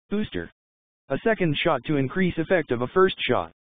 Booster. A second shot to increase effect of a first shot.